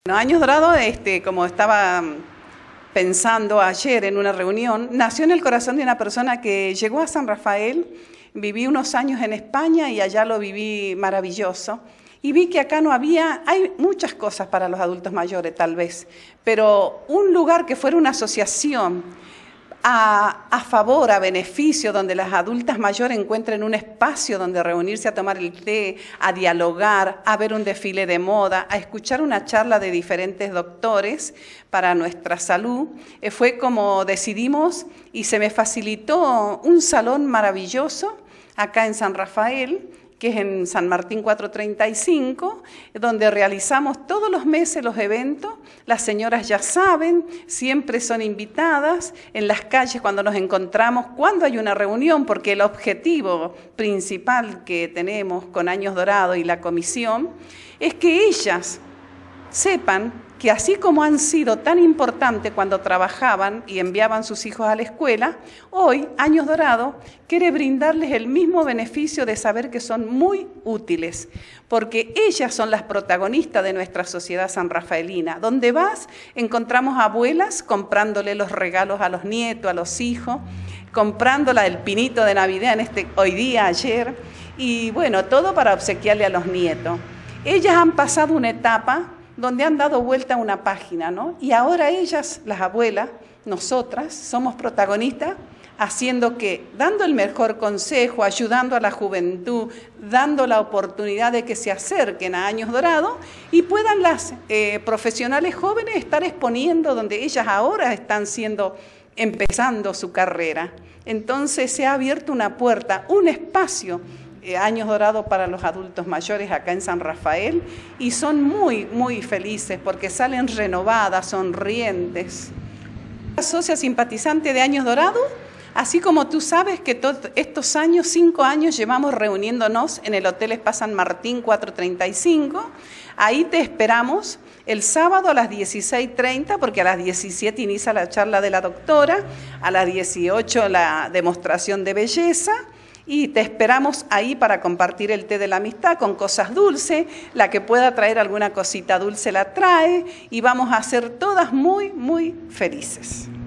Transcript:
Bueno, Años Dorados, como estaba pensando ayer en una reunión, nació en el corazón de una persona que llegó a San Rafael. Viví unos años en España y allá lo viví maravilloso. Y vi que acá no había, hay muchas cosas para los adultos mayores tal vez, pero un lugar que fuera una asociación a favor, a beneficio, donde las adultas mayores encuentren un espacio donde reunirse a tomar el té, a dialogar, a ver un desfile de moda, a escuchar una charla de diferentes doctores para nuestra salud, fue como decidimos y se me facilitó un salón maravilloso acá en San Rafael, que es en San Martín 435, donde realizamos todos los meses los eventos. Las señoras ya saben, siempre son invitadas en las calles cuando nos encontramos, cuando hay una reunión, porque el objetivo principal que tenemos con Años Dorados y la comisión es que ellas sepan que así como han sido tan importantes cuando trabajaban y enviaban sus hijos a la escuela, hoy Años Dorados quiere brindarles el mismo beneficio de saber que son muy útiles, porque ellas son las protagonistas de nuestra sociedad sanrafaelina. Donde vas, encontramos abuelas comprándole los regalos a los nietos, a los hijos, comprándola el pinito de Navidad hoy día, ayer, y bueno, todo para obsequiarle a los nietos. Ellas han pasado una etapa donde han dado vuelta a una página, ¿no? Y ahora ellas, las abuelas, nosotras, somos protagonistas, dando el mejor consejo, ayudando a la juventud, dando la oportunidad de que se acerquen a Años Dorados y puedan las profesionales jóvenes estar exponiendo donde ellas ahora están empezando su carrera. Entonces se ha abierto una puerta, un espacio, Años Dorados para los adultos mayores acá en San Rafael, y son muy, muy felices porque salen renovadas, sonrientes. Socia simpatizante de Años Dorados, así como tú sabes que todos estos años, 5 años, llevamos reuniéndonos en el Hotel Spa San Martín 435. Ahí te esperamos el sábado a las 16:30, porque a las 17 inicia la charla de la doctora, a las 18 la demostración de belleza. Y te esperamos ahí para compartir el té de la amistad con cosas dulces. La que pueda traer alguna cosita dulce la trae y vamos a ser todas muy, muy felices.